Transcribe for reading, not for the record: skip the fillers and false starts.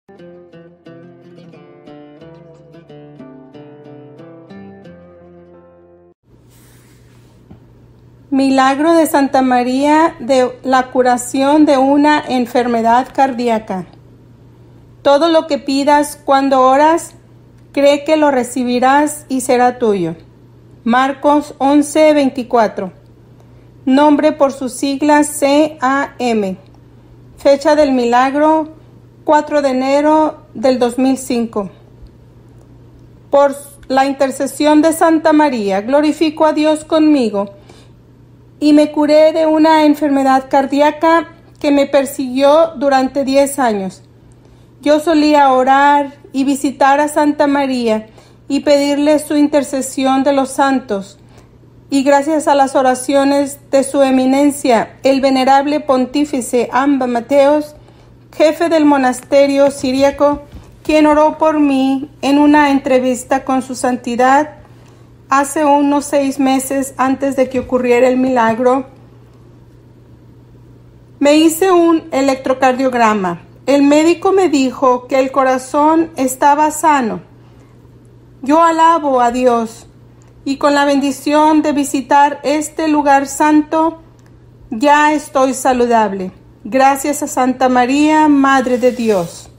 Milagro de Santa María de la curación de una enfermedad cardíaca. Todo lo que pidas cuando oras, cree que lo recibirás y será tuyo. Marcos 11:24. Nombre por sus siglas CAM. Fecha del milagro 4 de enero del 2005. Por la intercesión de Santa María, glorifico a Dios conmigo y me curé de una enfermedad cardíaca que me persiguió durante 10 años. Yo solía orar y visitar a Santa María y pedirle su intercesión de los santos. Y gracias a las oraciones de su eminencia, el venerable pontífice Amba Mateos, jefe del monasterio siríaco, quien oró por mí en una entrevista con su santidad hace unos 6 meses antes de que ocurriera el milagro, me hice un electrocardiograma. El médico me dijo que el corazón estaba sano. Yo alabo a Dios y con la bendición de visitar este lugar santo, ya estoy saludable. Gracias a Santa María, Madre de Dios.